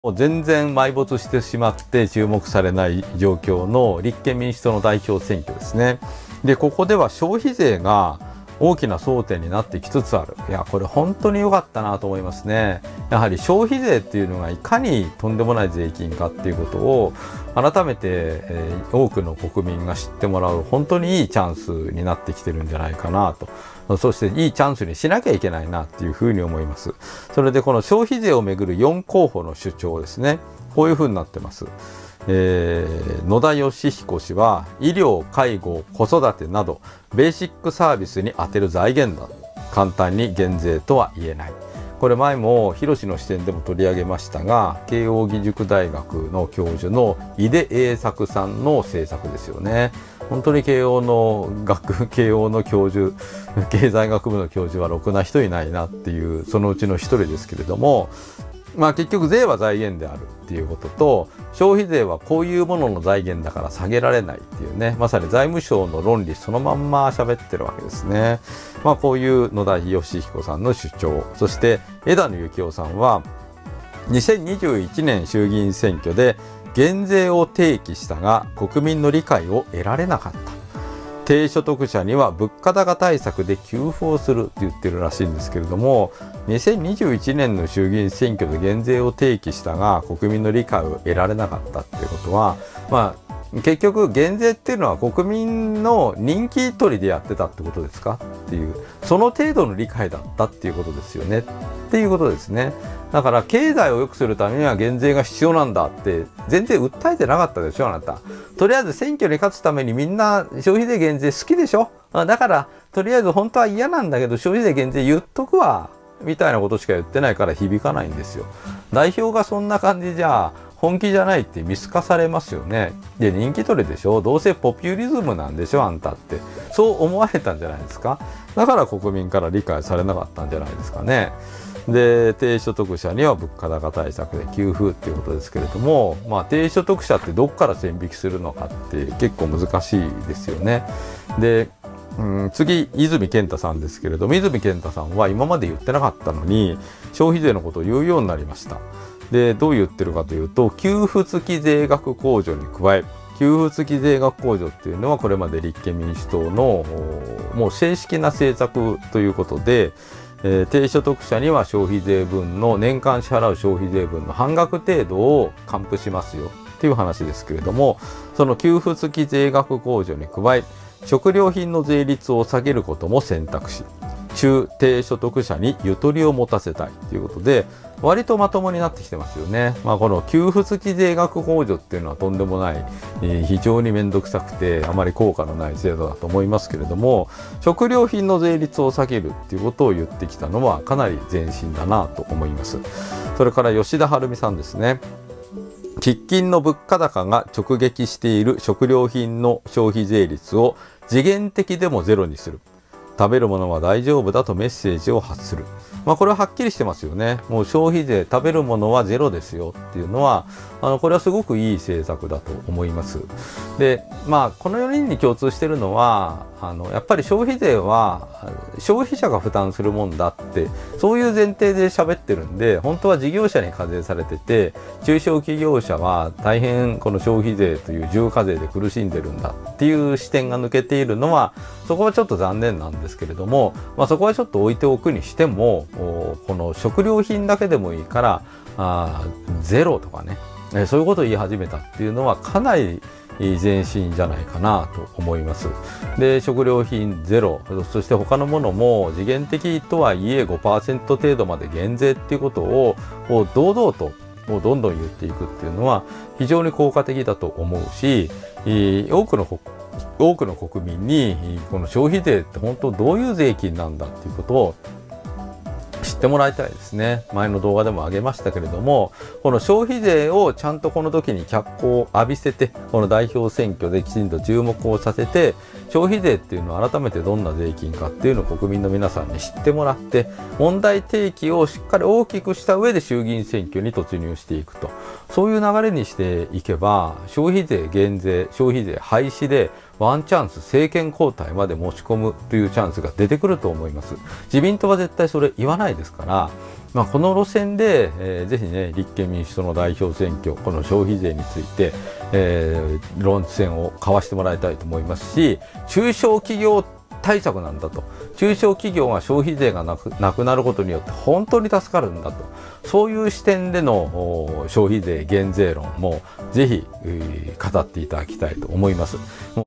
全然埋没してしまって注目されない状況の立憲民主党の代表選挙ですね。で、ここでは消費税が大きな争点になってきつつある。いや、これ本当に良かったなと思いますね。やはり消費税っていうのがいかにとんでもない税金かっていうことを改めて、多くの国民が知ってもらう本当にいいチャンスになってきてるんじゃないかなと。そしていいチャンスにしなきゃいけないなっていうふうに思います。それでこの消費税をめぐる4候補の主張ですね。こういうふうになってます。野田佳彦氏は医療、介護、子育てなどベーシックサービスに充てる財源だ。簡単に減税とは言えない。これ前も広志の視点でも取り上げましたが、慶應義塾大学の教授の井出栄作さんの政策ですよね。本当に慶応の教授、経済学部の教授はろくな人いないなっていう、そのうちの一人ですけれども、結局税は財源であるっていうことと、消費税はこういうものの財源だから下げられないっていうね、まさに財務省の論理そのまんま喋ってるわけですね。こういう野田佳彦さんの主張、そして枝野幸男さんは2021年衆議院選挙で減税を提起したが国民の理解を得られなかった。低所得者には物価高対策で給付をするって言ってるらしいんですけれども、2021年の衆議院選挙で減税を提起したが国民の理解を得られなかったっていうことは、結局減税っていうのは国民の人気取りでやってたってことですかっていう、その程度の理解だったっていうことですよねっていうことですね。だから経済を良くするためには減税が必要なんだって全然訴えてなかったでしょ、あなた。とりあえず選挙に勝つためにみんな消費税減税好きでしょ。だからとりあえず本当は嫌なんだけど消費税減税言っとくわみたいなことしか言ってないから響かないんですよ。代表がそんな感じじゃ本気じゃないって見透かされますよね。で、人気取りでしょ。どうせポピュリズムなんでしょ、あんたって。そう思われたんじゃないですか。だから国民から理解されなかったんじゃないですかね。で、低所得者には物価高対策で給付っていうことですけれども、低所得者ってどこから線引きするのかって結構難しいですよね。で、次、泉健太さんですけれども、泉健太さんは今まで言ってなかったのに消費税のことを言うようになりました。で、どう言ってるかというと、給付付き税額控除に加え、給付付き税額控除っていうのはこれまで立憲民主党のもう正式な政策ということで、低所得者には消費税分の年間支払う消費税分の半額程度を還付しますよっていう話ですけれども、その給付付き税額控除に加え、食料品の税率を下げることも選択し、中低所得者にゆとりを持たせたいということで、割とまともになってきてますよね。この給付付き税額控除っていうのはとんでもない、非常に面倒くさくてあまり効果のない制度だと思いますけれども、食料品の税率を下げるっていうことを言ってきたのはかなり前進だなと思います。それから吉田晴美さんですね。喫緊の物価高が直撃している食料品の消費税率を時限的でもゼロにする。食べるものは大丈夫だとメッセージを発する。これははっきりしてますよね。もう消費税、食べるものはゼロですよっていうのは、これはすごくいい政策だと思います。で、この4人に共通しているのは、やっぱり消費税は消費者が負担するもんだって、そういう前提で喋ってるんで、本当は事業者に課税されてて、中小企業者は大変この消費税という重課税で苦しんでるんだっていう視点が抜けているのは、そこはちょっと残念なんですけれども、そこはちょっと置いておくにしても、この食料品だけでもいいからゼロとかね、そういうことを言い始めたっていうのはかなり前進じゃないかなと思います。で、食料品ゼロ、そして他のものも時限的とはいえ 5% 程度まで減税っていうことを堂々とどんどん言っていくっていうのは非常に効果的だと思うし、多くの国民にこの消費税って本当どういう税金なんだっていうことを知ってもらいたいですね。前の動画でも挙げましたけれども、この消費税をちゃんとこの時に脚光を浴びせて、この代表選挙できちんと注目をさせて、消費税っていうのを改めてどんな税金かっていうのを国民の皆さんに知ってもらって、問題提起をしっかり大きくした上で衆議院選挙に突入していくと、そういう流れにしていけば、消費税減税、消費税廃止でワンチャンス政権交代まで持ち込むというチャンスが出てくると思います。自民党は絶対それ言わないですから、この路線で、ぜひね、立憲民主党の代表選挙、この消費税について、論戦を交わしてもらいたいと思いますし、中小企業対策なんだと。中小企業が消費税がなくなることによって本当に助かるんだと。そういう視点での消費税減税論もぜひ語っていただきたいと思います。